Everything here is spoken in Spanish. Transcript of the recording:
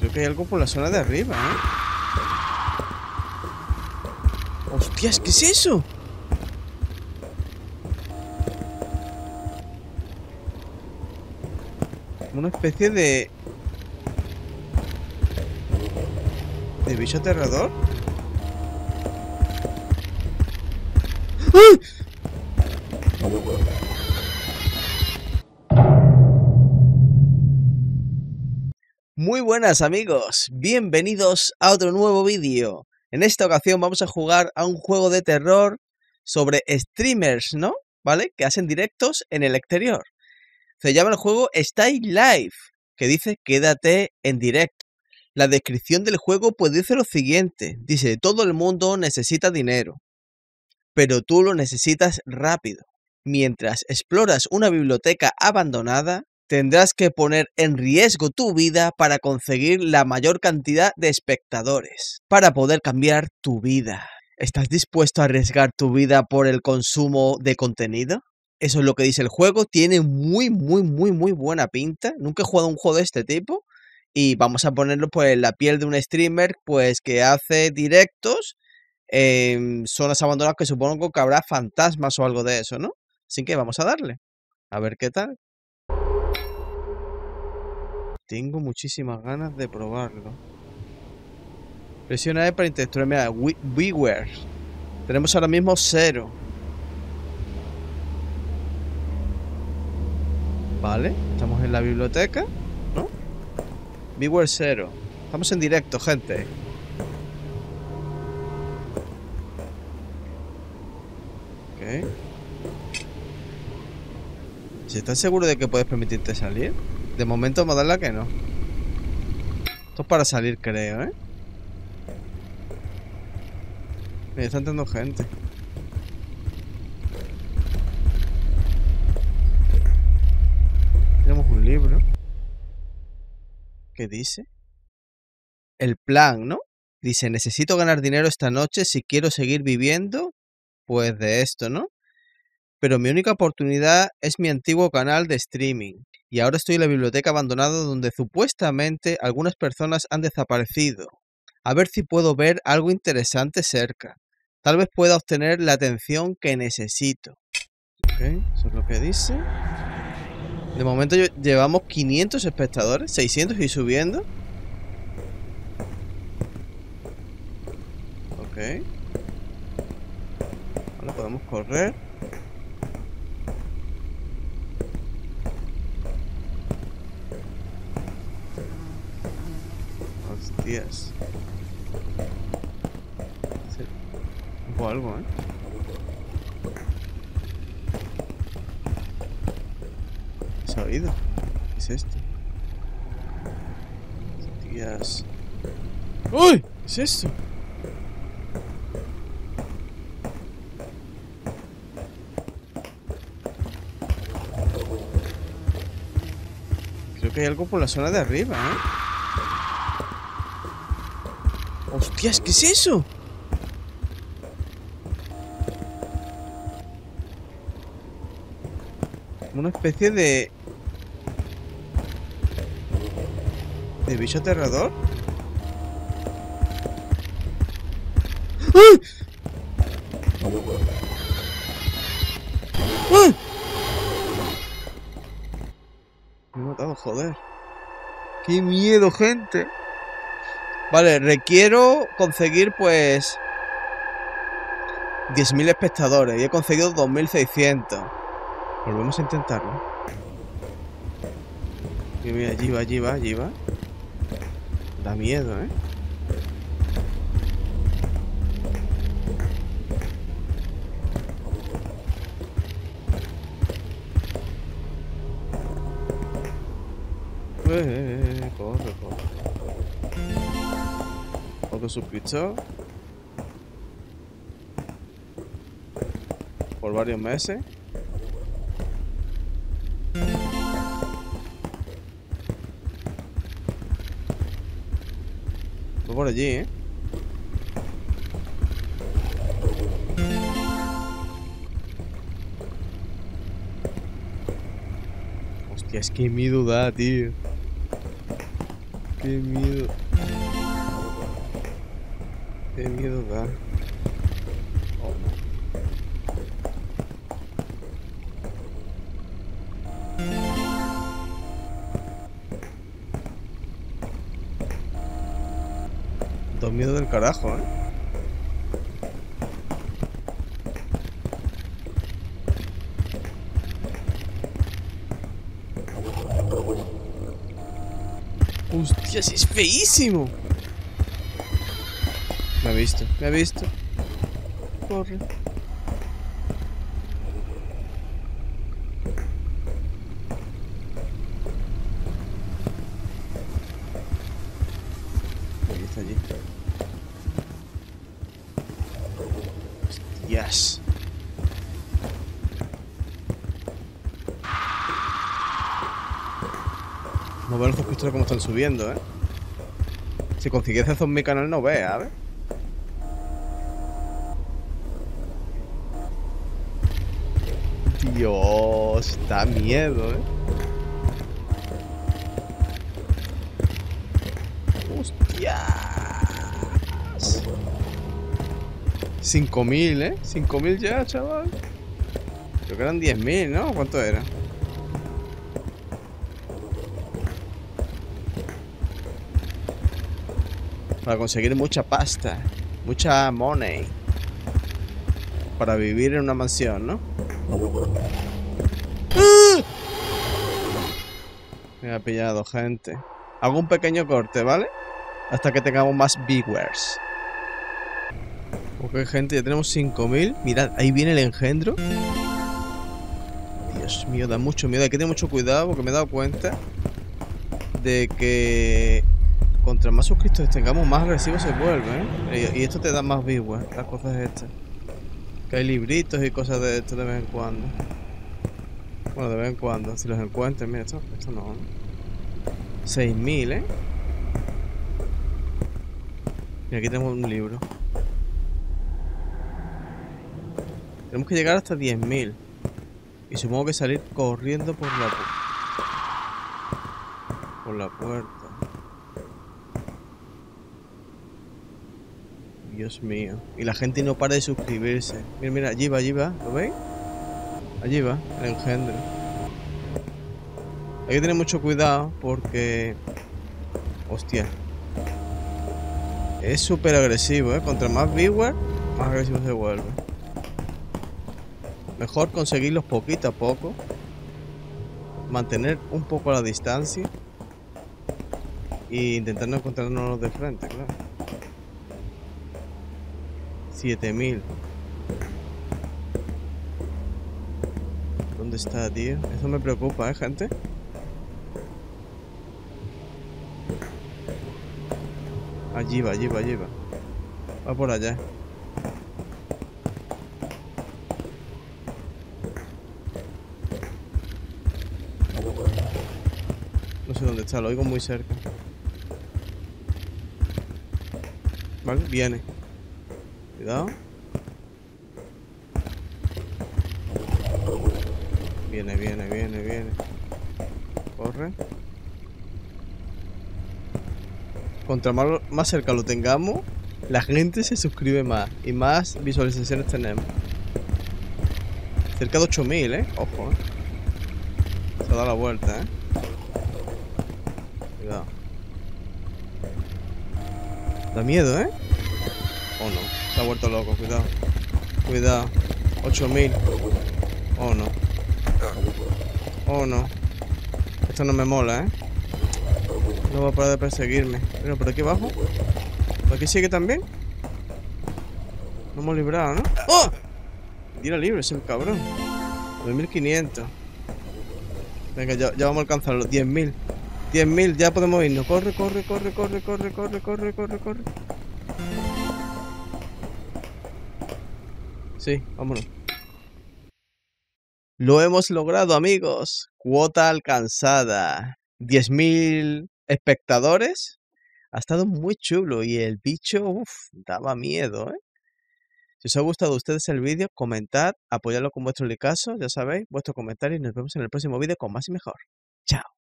Creo que hay algo por la zona de arriba, ¿eh? ¡Hostias! ¿Qué es eso? Una especie de bicho aterrador. ¡Ah! Muy buenas amigos, bienvenidos a otro nuevo vídeo. En esta ocasión vamos a jugar a un juego de terror sobre streamers, ¿no? ¿Vale? Que hacen directos en el exterior. Se llama el juego Stay Live, que dice quédate en directo. La descripción del juego pues dice lo siguiente, dice todo el mundo necesita dinero, pero tú lo necesitas rápido. Mientras exploras una biblioteca abandonada, tendrás que poner en riesgo tu vida para conseguir la mayor cantidad de espectadores, para poder cambiar tu vida. ¿Estás dispuesto a arriesgar tu vida por el consumo de contenido? Eso es lo que dice el juego, tiene muy buena pinta. Nunca he jugado a un juego de este tipo y vamos a ponerlo pues en la piel de un streamer pues que hace directos en zonas abandonadas, que supongo que habrá fantasmas o algo de eso, ¿no? Así que vamos a darle, a ver qué tal. Tengo muchísimas ganas de probarlo. Presiona E para interactuar. Mira, Beware. Tenemos ahora mismo 0. Vale, estamos en la biblioteca, ¿no? Beware 0. Estamos en directo, gente. Ok. ¿Si estás seguro de que puedes permitirte salir? De momento me da la que no. Esto es para salir, creo, ¿eh? Mira, está entrando gente. Tenemos un libro. ¿Qué dice? El plan, ¿no? Dice, necesito ganar dinero esta noche si quiero seguir viviendo, pues de esto, ¿no? Pero mi única oportunidad es mi antiguo canal de streaming. Y ahora estoy en la biblioteca abandonada donde supuestamente algunas personas han desaparecido. A ver si puedo ver algo interesante cerca. Tal vez pueda obtener la atención que necesito. Ok, eso es lo que dice. De momento llevamos 500 espectadores, 600 y subiendo. Ok. Ahora podemos correr. Hostias. O algo, ¿eh? ¿Se ha oído? ¿Qué es esto? Hostias. ¡Uy! ¿Qué es esto? Creo que hay algo por la zona de arriba, ¿eh? ¡Hostias! ¿Qué es eso? Una especie de bicho aterrador. ¡Ah! ¡Ah! Me he matado, joder. ¡Qué miedo, gente! Vale, requiero conseguir pues 10.000 espectadores y he conseguido 2.600. Volvemos a intentarlo. Y mira, allí va. Da miedo, ¿eh? Corre. Otro suscriptor. Por varios meses. Fue por allí, ¿eh? Hostia, es que mi duda, tío. Qué miedo. Qué miedo da. Oh, no. Da miedo del carajo, ¿eh? ¡Hostia, sí es feísimo! Me ha visto, me ha visto. Corre. Ahí está allí. Hostias. No veo los dos pistolas como están subiendo, ¿eh? Si consiguiese hacer mi canal no ve, a ver. Dios, da miedo, ¿eh? ¡Hostias! 5.000, ¿eh? 5.000 ya, chaval. Creo que eran 10.000, ¿no? ¿Cuánto era? Para conseguir mucha pasta. Mucha money. Para vivir en una mansión, ¿no? ¡Ah! Me ha pillado, gente. Hago un pequeño corte, ¿vale? Hasta que tengamos más viewers. Ok, gente, ya tenemos 5.000. Mirad, ahí viene el engendro. Dios mío, da mucho miedo. Hay que tener mucho cuidado porque me he dado cuenta de que contra más suscriptores tengamos, más agresivos se vuelven, ¿eh? Y esto te da más viewers, las cosas estas. Que hay libritos y cosas de esto de vez en cuando. Bueno, de vez en cuando, si los encuentro. Mira, esto no. 6.000, ¿eh? Y aquí tenemos un libro. Tenemos que llegar hasta 10.000. Y supongo que salir corriendo por la puerta. Dios mío. Y la gente no para de suscribirse. Mira, mira, allí va. ¿Lo veis? Allí va, el engendro. Hay que tener mucho cuidado porque... Hostia. Es súper agresivo, ¿eh? Contra más viewers, más agresivo se vuelve. Mejor conseguirlos poquito a poco. Mantener un poco la distancia. E intentar no encontrarnos de frente, claro. 7.000. ¿Dónde está, tío? Eso me preocupa, gente. Allí va. Va por allá. No sé dónde está, lo oigo muy cerca. Vale, viene. Cuidado. Viene. Corre. Contra más cerca lo tengamos, la gente se suscribe más y más visualizaciones tenemos. Cerca de 8.000, Ojo, Se ha dado la vuelta, Cuidado. Da miedo, Oh no, se ha vuelto loco, cuidado. 8.000. Oh no. Esto no me mola, No va a parar de perseguirme. Pero por aquí abajo. ¿Por aquí sigue también? No hemos librado, ¿no? ¡Oh! Tira libre, ese cabrón. 2.500. Venga, ya vamos a alcanzarlo. 10.000. 10.000, ya podemos irnos. Corre. Sí, vámonos. Lo hemos logrado, amigos. Cuota alcanzada. 10.000 espectadores. Ha estado muy chulo y el bicho, daba miedo, Si os ha gustado a ustedes el vídeo, comentad, apoyadlo con vuestro likeazo, ya sabéis, vuestro comentario y nos vemos en el próximo vídeo con más y mejor. Chao.